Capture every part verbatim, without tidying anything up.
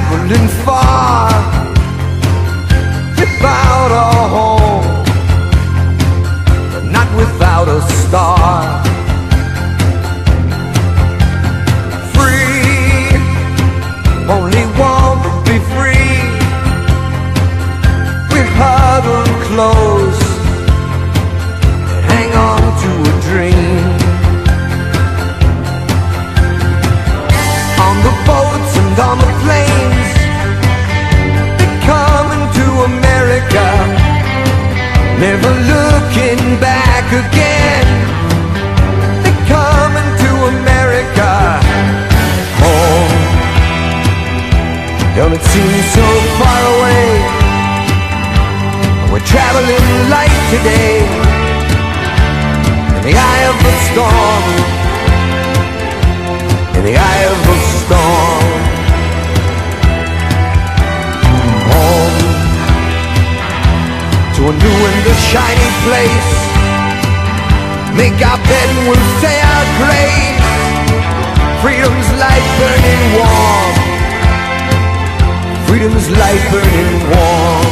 traveling far without a home, but not without a star. Free, only want to be free. We huddle close and hang on to a dream. On the boats and on the planes, they're coming to America, never looking back again. They're coming to America, home. Don't it seem so far away? We're traveling light today, in the eye of the storm, in the eye of the storm. Home, to a new and a shiny place. Make our bed and we'll say our grace. Freedom's light burning warm, freedom's light burning warm.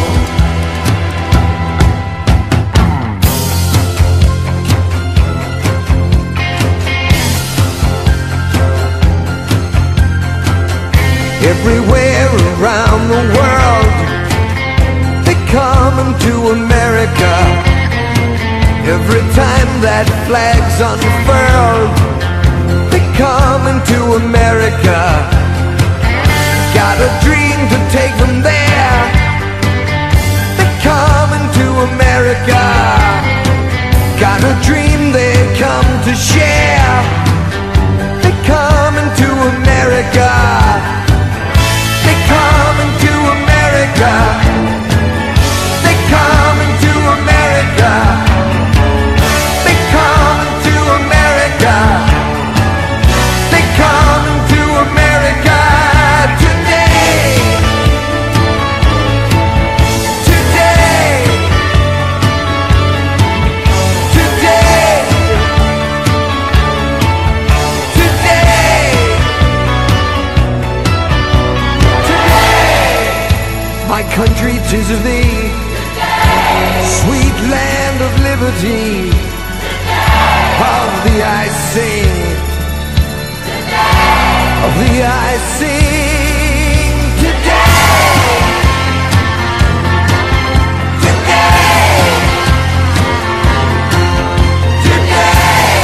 Everywhere around the world, they're coming to America. Every time that flag's unfurled, they're coming to America. Got a dream to take them there. They're coming to America. Got a dream they come to share. They're coming to America. Coming to America, they coming to America, they coming to America, they coming to America today, today, today, today. My country, 'tis of thee, sweet land of liberty. Of thee I sing, of thee I sing today, today, today,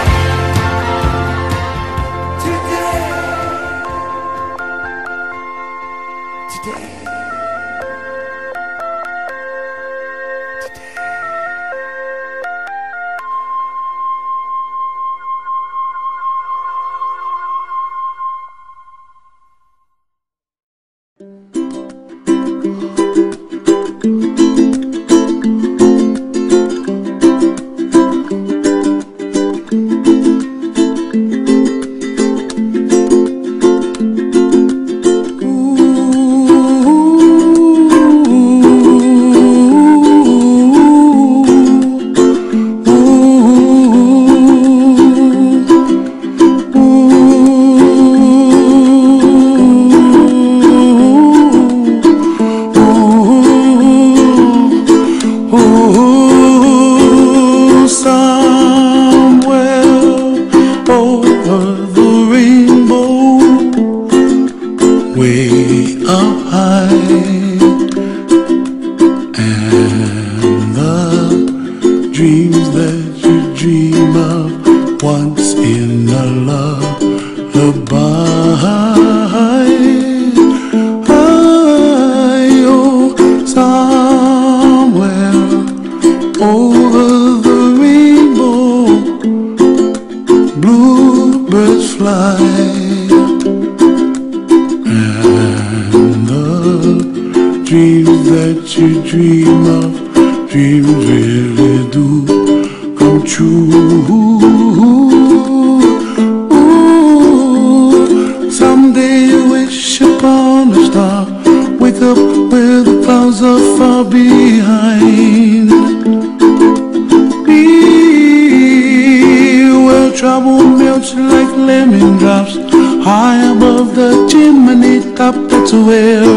today, today. Someday you wish upon a star, wake up where the clouds are far behind. Be where trouble melts like lemon drops, high above the chimney top. that's where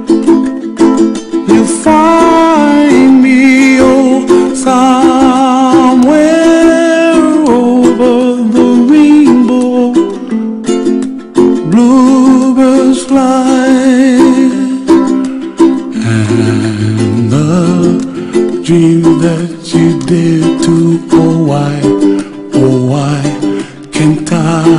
you find me. Oh, somewhere over the rainbow, bluebirds fly, and the dream that you dare to, oh why, oh why can't I?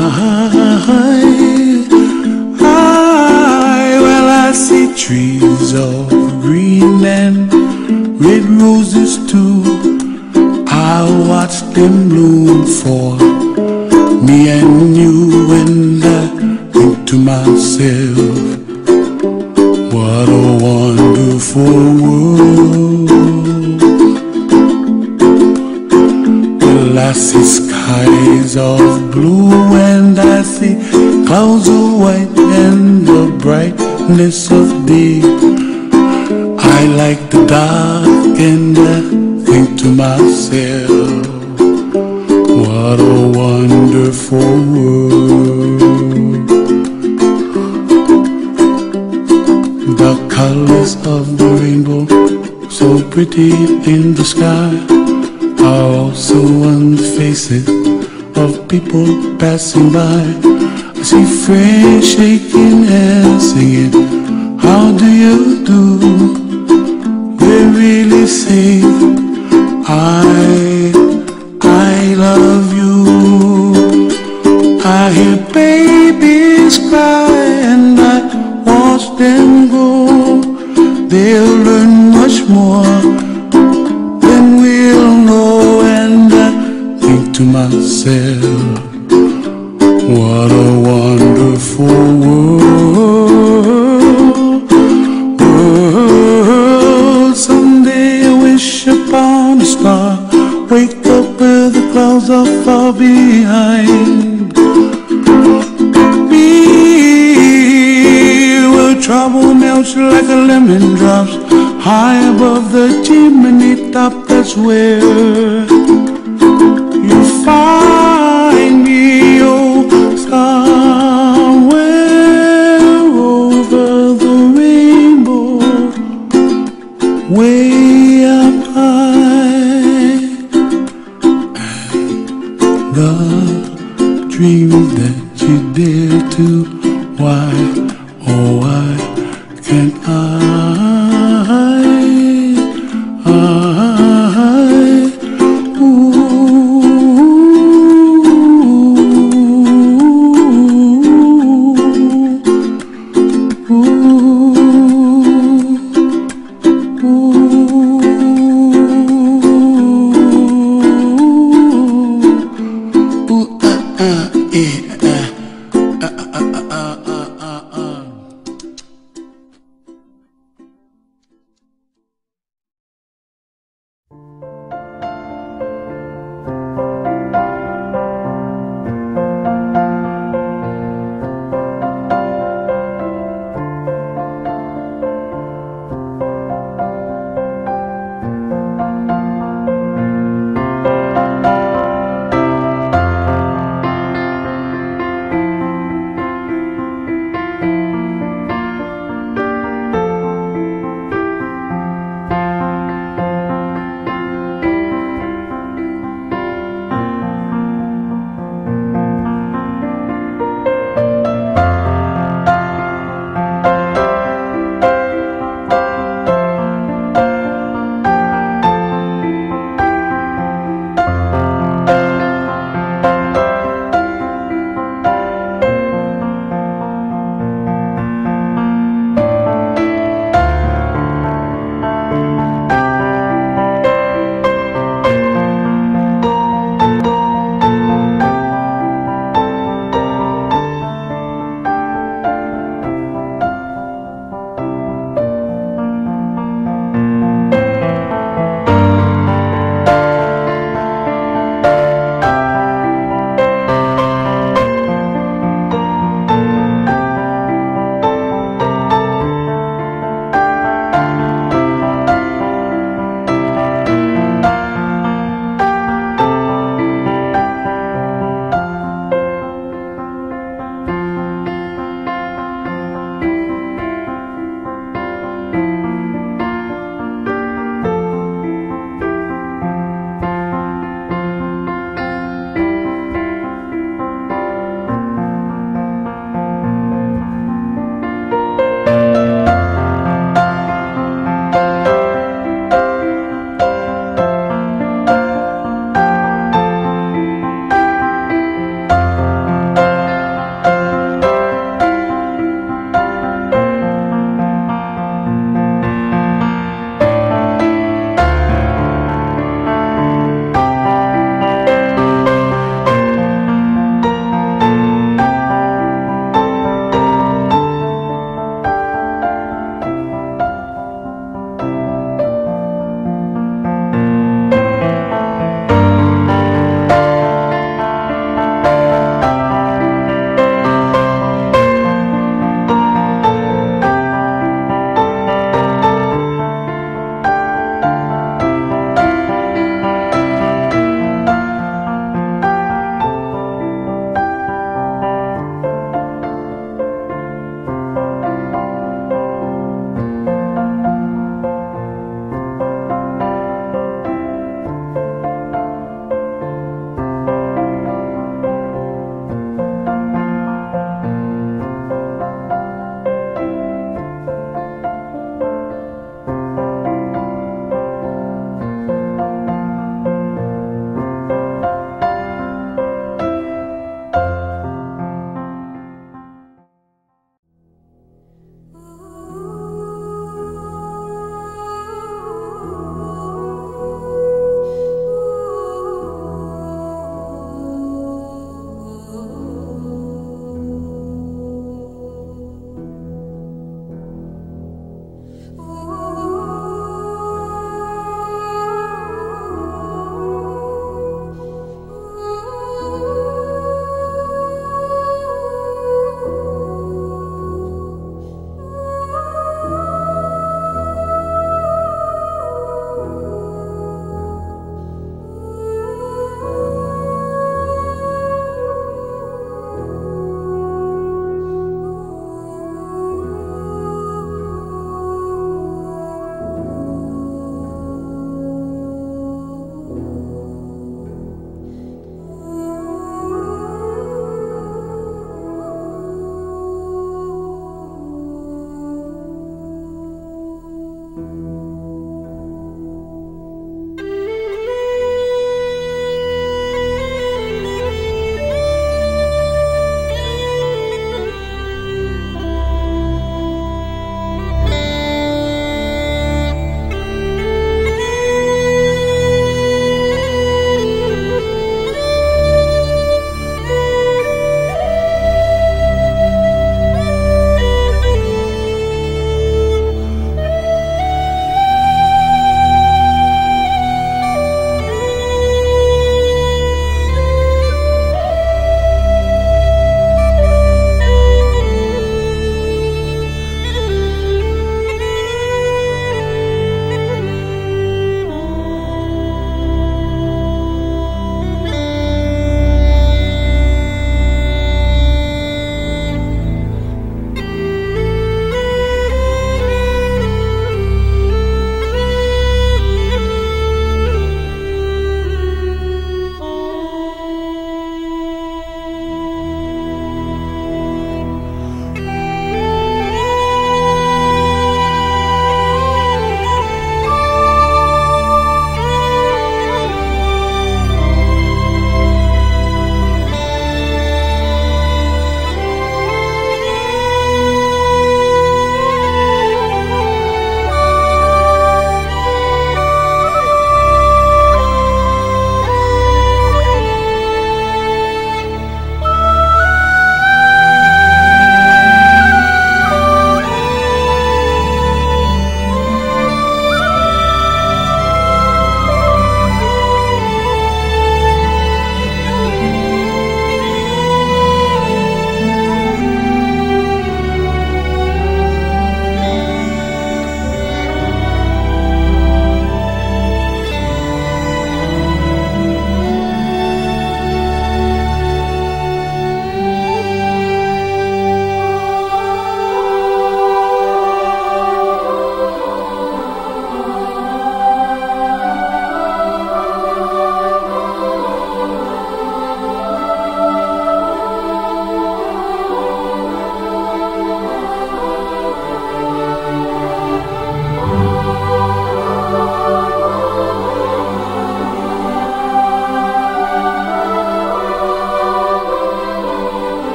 I, well I see trees of green and red roses too. I watch them bloom for me and you, and I think to myself, what a wonderful world. Well, I see skies of blue and I see clouds of white and the brightness of day. I like the dark and I think to myself, what a wonderful world. The colors of the rainbow, so pretty in the sky, are also on the faces of people passing by. I see friends shaking and singing, how do you do? They really say, I, I love you. I hear babies cry and I watch them go. They'll learn much more than we'll know, and I think to myself, what a wonderful world, world. Someday I wish upon a star, wake up where the clouds are far behind me, where trouble melts like a lemon drops high above the chimney top. That's where you find me, oh, somewhere over the rainbow, way up high. And the dream that you dare to, why, oh why can't I? I, ooh,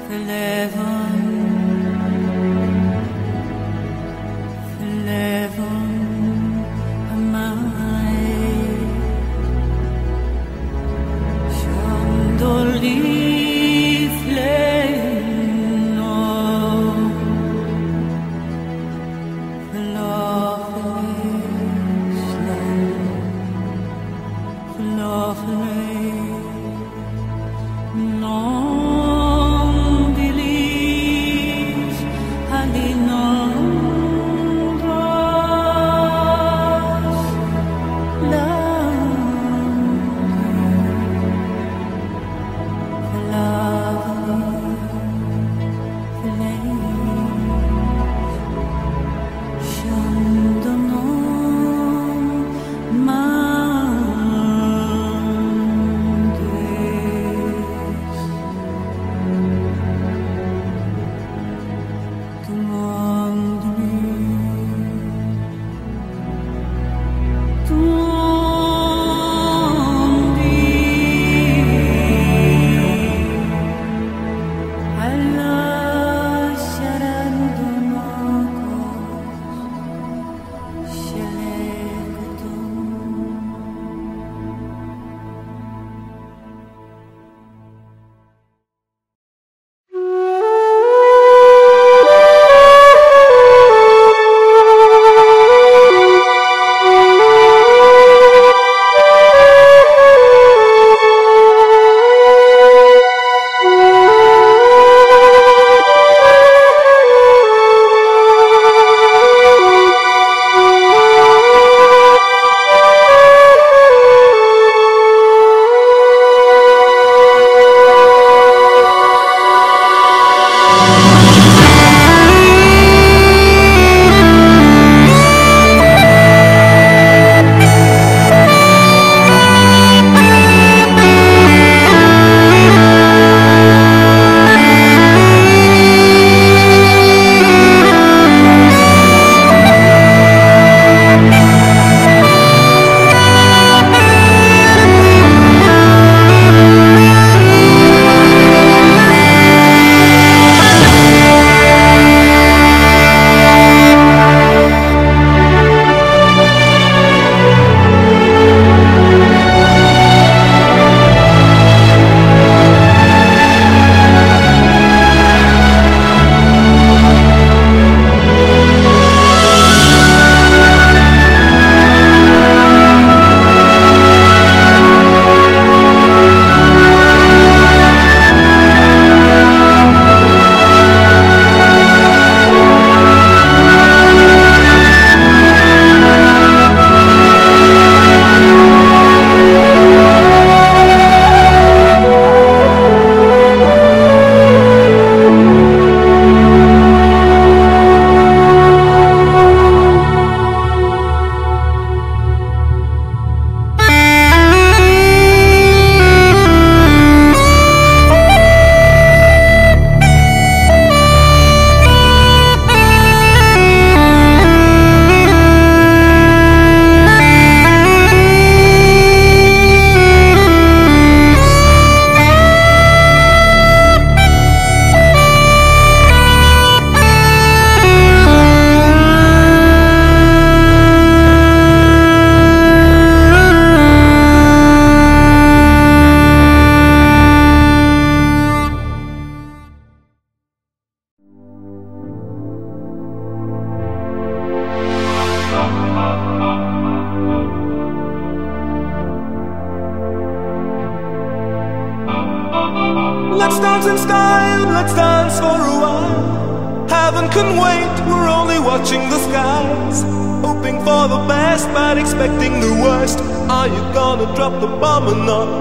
Let's dance in style, let's dance for a while. Heaven can wait, we're only watching the skies, hoping for the best but expecting the worst. Are you gonna drop the bomb or not?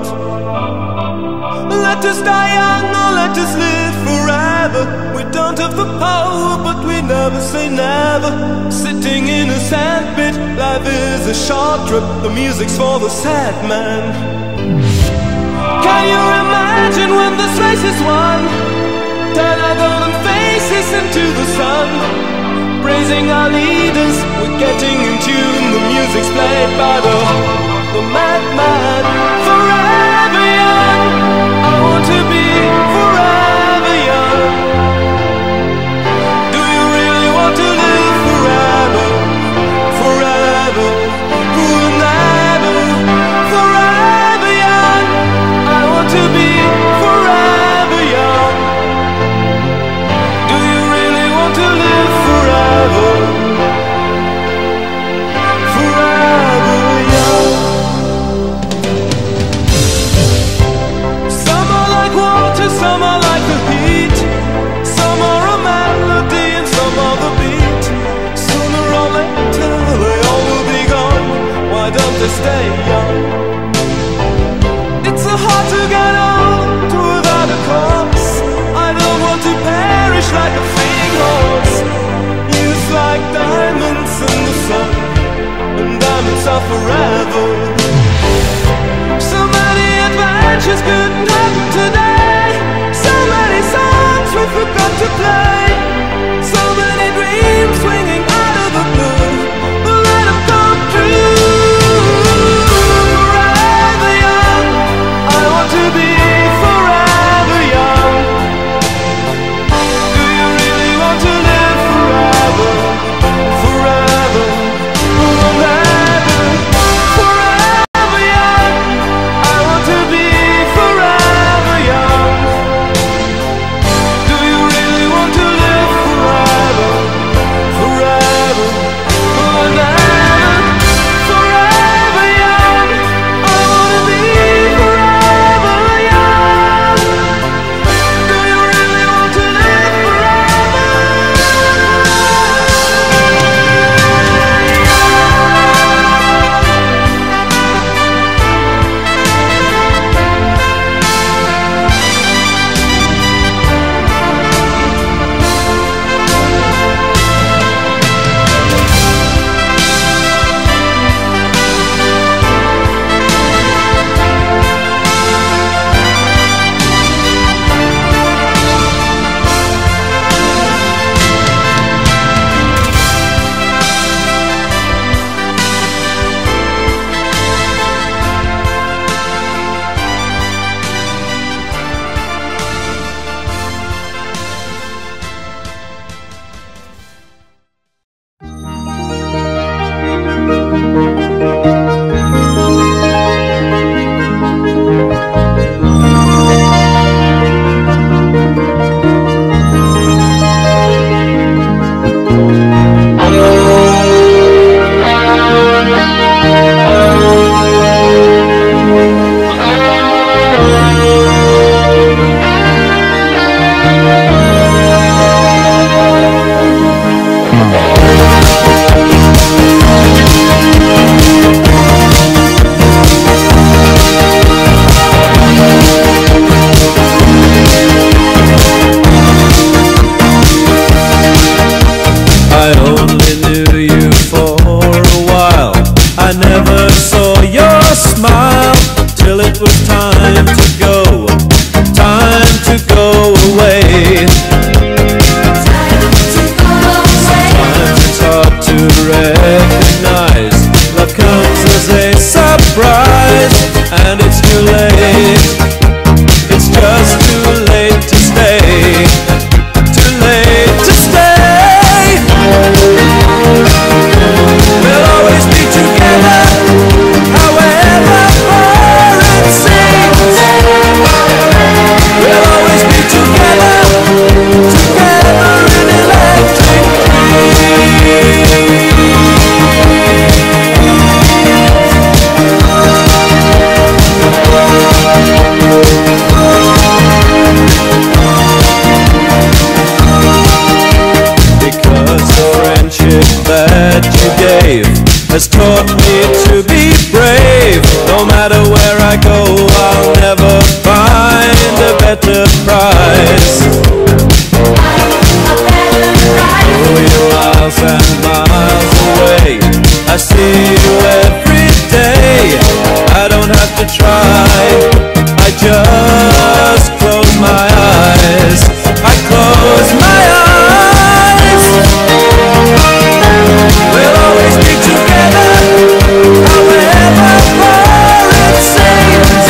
Let us die young or let us live forever. We don't have the power but we never say never. Sitting in a sandpit, life is a short trip. The music's for the sad man. Can you imagine when this race is won? Turn our golden faces into the sun, praising our leaders, we're getting in tune. The music's played by the, the madman. Forever young, I want to be forever young. to stay young. It's so hard to get on to without a cause. I don't want to perish like a fleeing horse. Youth like diamonds in the sun, and diamonds are forever. So many adventures couldn't happen today. So many songs we forgot to play. So many dreams swinging out of the blue. But let them come true. Forever young, I want to be forever young. Do you really want to live forever? Forever, forever, forever young. I want to be forever young. Do you really want to live forever? Forever, forever, forever young. I want to be forever young. Do you really want to live forever? I only knew you for a while. I never saw your smile till it was time to go, time to go away. Sometimes it's hard to recognize love comes as a surprise, and it's too late. It's just too late to stay, too late to stay. We'll always be together, however far it seems. We'll always be together, together in electric because the friendship that you gave has taught me to be brave. No matter where I go, I'll never find a better prize. Oh, you're miles and miles away. I see you every day. I don't have to try. I just close my eyes. I close my eyes. We'll always be together, however far it seems.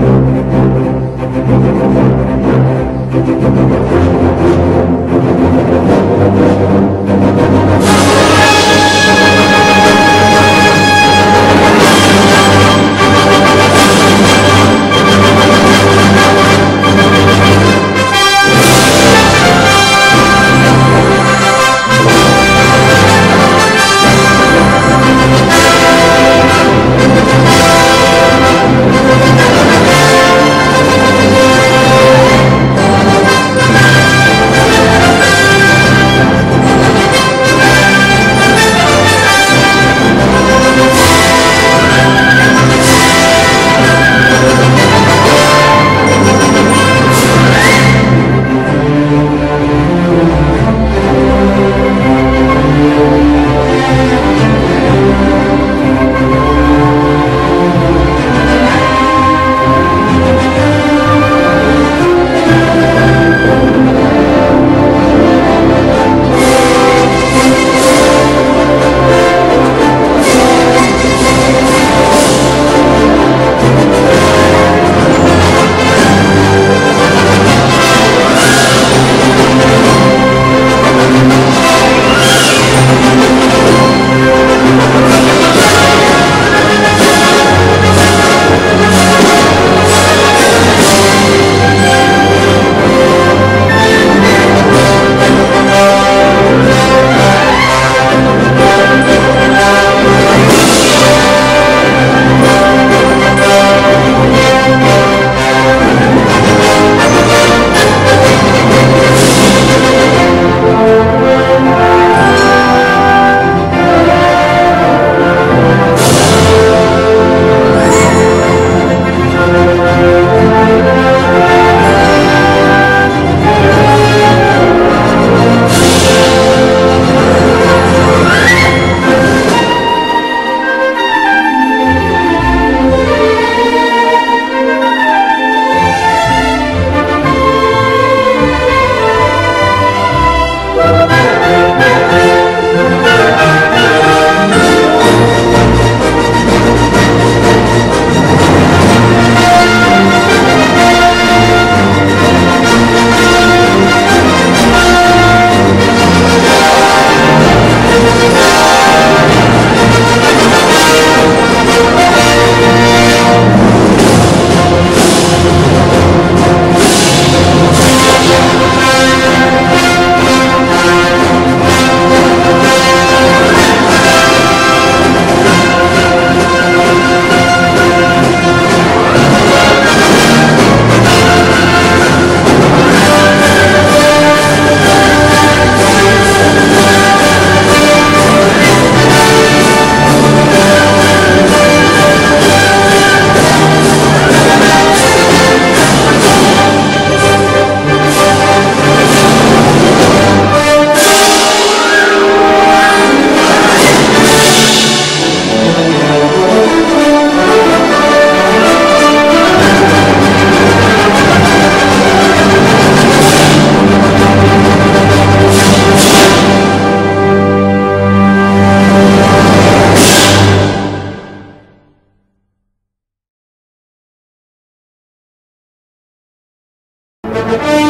Thank you.